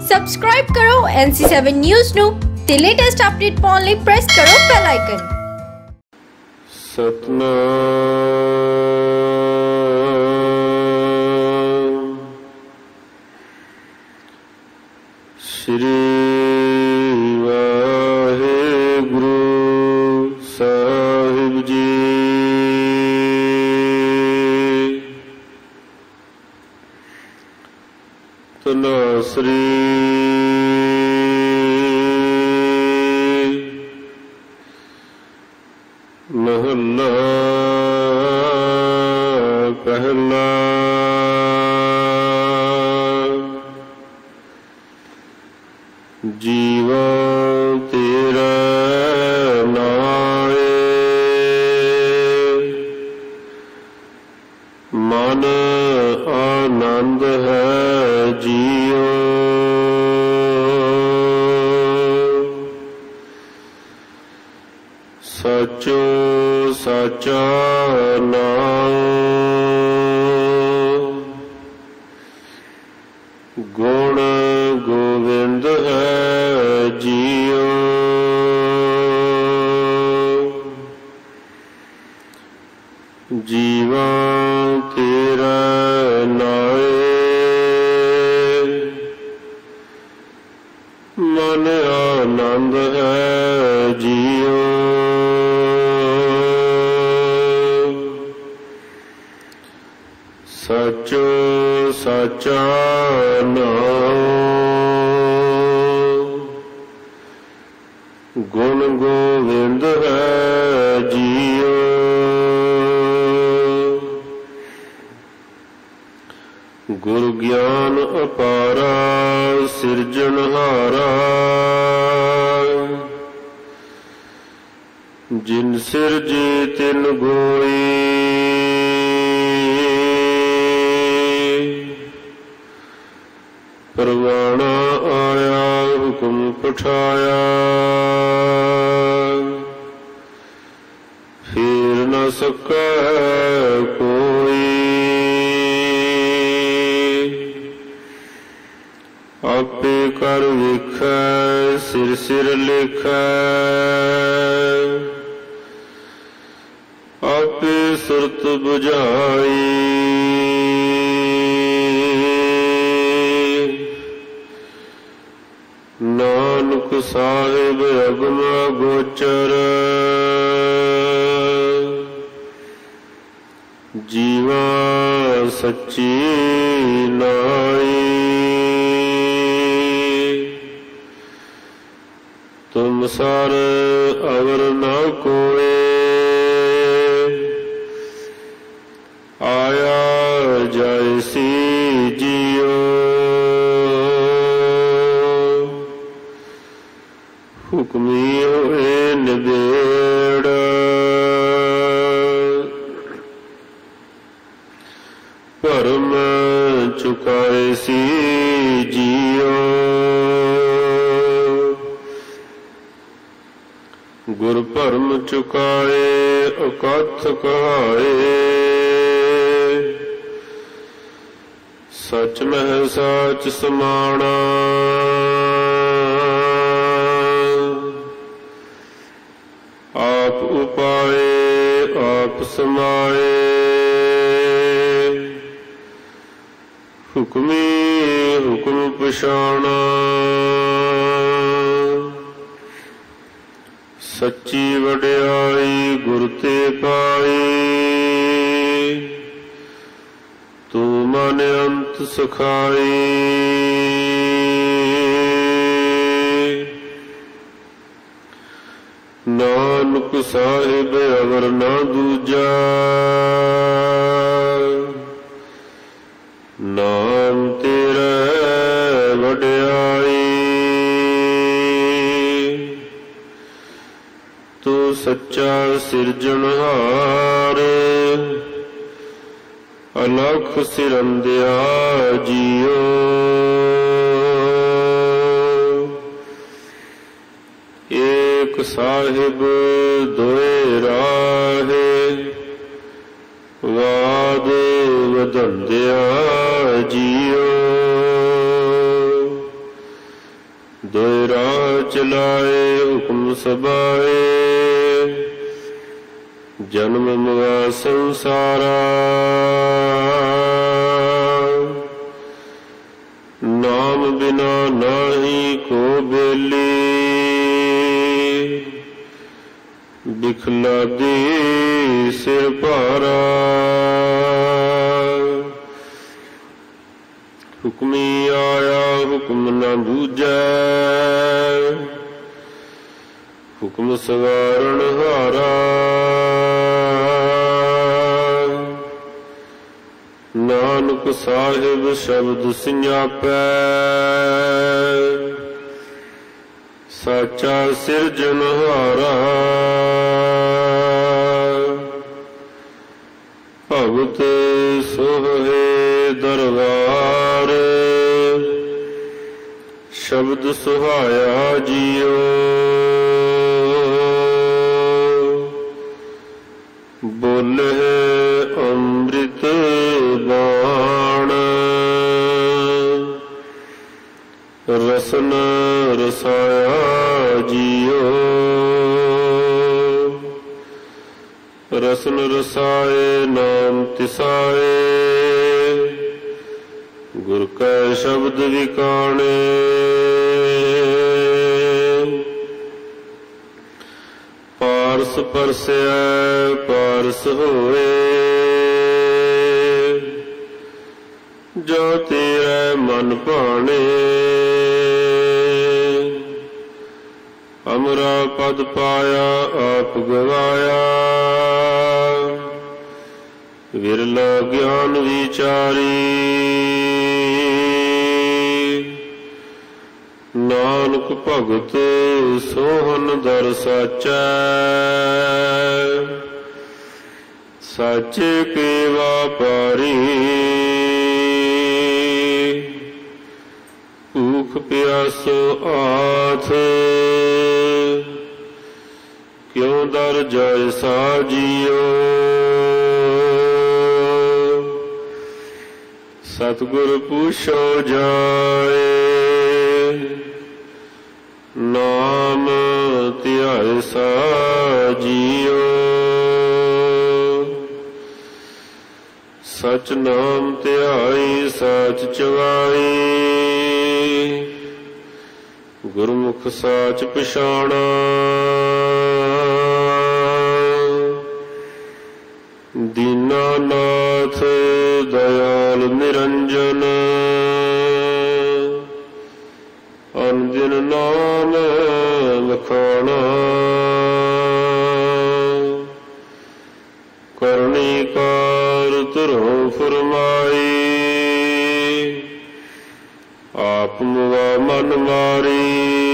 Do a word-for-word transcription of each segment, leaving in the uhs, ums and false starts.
Subscribe ਕਰੋ ਐਨ ਸੀ seven news ਨੂੰ ਤੇ ਲੇਟੈਸਟ ਅਪਡੇਟ ਪਾਉਣ ਲਈ ਪ੍ਰੈਸ ਕਰੋ ਬੈਲ ਆਈਕਨ। ਸਤਨਾਮ ਸ਼੍ਰੀ ਵਾਹਿਗੁਰੂ ਸਾਹਿਬ ਜੀ। ਤਨਾਸਰੀ ਮਹੱਲਾ ਪਹਿਲਾ। ਜੀਵਾ ਤੇਰਾ ਨਾਏ ਮਨ ਆਨੰਦ ਹੈ ਜੀਓ। ਸਚੋ ਸਾਚਾ ਨਾਮ ਗੁਣ ਗੋਬਿੰਦ ਹੈ ਜੀਓ। ਜੀਵਾ ਤੇਰਾ ਨਾਏ ਮਨ ਆਨੰਦ ਹੈ ਜੀਓ। ਸਚੋ ਸਾਚਾ ਨਾਮ ਗੁਣ ਗੋਬਿੰਦ ਹੈ ਜੀਓ। ਗੁਰ ਗਿਆਨ ਅਪਾਰਾ ਸਿਰਜਣਹਾਰਾ ਜਿਨ ਸਿਰਜੇ ਤਿਨ ਗੋਈ। ਪਰਵਾਣਾ ਆਇਆ ਹੁਕਮ ਪਠਾਇਆ ਫੇਰ ਨ ਸਕੈ ਕੋਈ। ਆਪੇ ਕਰ ਵੇਖੈ ਸਿਰ ਸਿਰ ਲਿਖੈ ਆਪੇ ਸੁਰਤ ਬੁਝਾਈ। ਨਾਨਕ ਸਾਹਿਬ ਅਗਮ ਗੋਚਰ ਜੀਵਾ ਸੱਚੀ ਨਾਈ। ਤੁਮ ਸਰ ਅਵਰ ਨਾ ਕੋਏ ਆਇਆ ਜੈਸੀ ਜੀਓ। ਹੁਕਮੀ ਹੋਏ ਨਿਬੇੜ ਭਰਮ ਚੁਕਾਏ ਸੀ ਜੀਓ। ਗੁਰ ਭਰਮ ਚੁਕਾਏ ਅਕਥ ਕਹਾਏ ਸਚ ਮਹਿ ਸਾਚ ਸਮਾਣਾ। ਆਪ ਉਪਾਏ ਆਪ ਸਮਾਏ ਹੁਕਮੀ ਹੁਕਮ ਪਛਾਣਾ। ਸੱਚੀ ਵਡਿਆਈ ਗੁਰ ਤੇ ਪਾਈ ਤੂੰ ਮਨ ਅੰਤ ਸਖਾਈ। ਨਾਨਕ ਸਾਹਿਬ ਅਵਰ ਨਾ ਦੂਜਾ ਨਾਮ ਤੇਰਾ ਵਡਿਆਈ। ਤੂੰ ਸੱਚਾ ਸਿਰਜਣਹਾਰ ਅਲਖ ਸਿਰੰਦਿਆ ਜੀਓ। ਏਕ ਸਾਹਿਬ ਦੋਏ ਰਾਹੇ ਵਾਦ ਵਦੰਦਿਆ ਜੀਓ। दोय राह चलाए हुक्म सबाए, जन्म मुआ संसारा। नाम बिना नाही को बेली, बिखला दी सिर भारा। हुक्मी आया हुक्म न बूझै, हुक्म सवारण हारा। नानक साहिब शब्द सिंजापै, साचा सिरजनहारा। भगत सोहे दरबार, शब्द सुहाया जियो। बोले अमृत बाण, रसन रसाया जियो। रसन रसाए नाम तिसाए, गुर का शब्द विकाणे। पारस परसै पारस होए, जो तेरे मन भाने। अमरा पद पाया आप गवाया, विरला ज्ञान विचारी। नानक भगत सोहन दर साचै, साचे के व्यापारी। भूख प्यासो आथ, क्यों दर जाय साजियो। सतगुर पूछो जाए, नाम ध्याय साजियो। सच नाम ध्याई साच चवाई, गुरमुख साच पछाणा। दीनानाथ दयाल निरंजन, अनदिन नाम लखाना। करनीकार तुरहु फरमाई, आप मुआ मन मारी।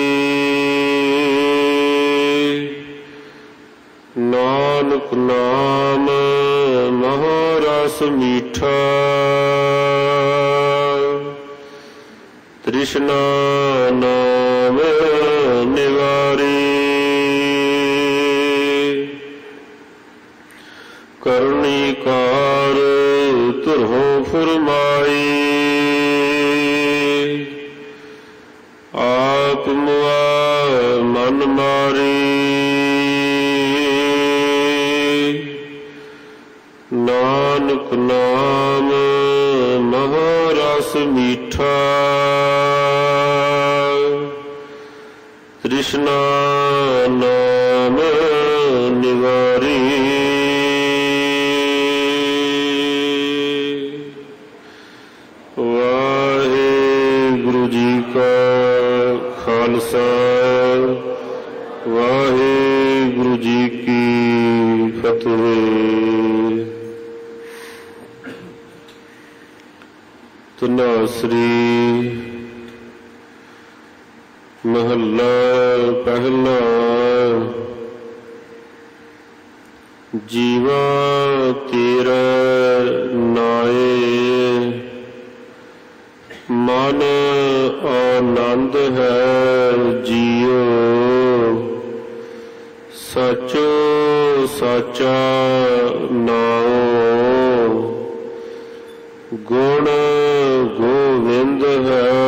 नानक नाम महारस मीठा, तृष्णा नाम निवारी। करनीकार तुरहु फरमाई, आप मुआ मन मारी। नानक नाम महारस मीठा, तृष्णा नाम निवारी। वाहेगुरु जी का खालसा, वाहेगुरु जी की फतेह। तनासरी महला पहला। जीवा तेरा नाए, मन आनंद है जियो। सचो साचा नाओ, गुण गोविंद है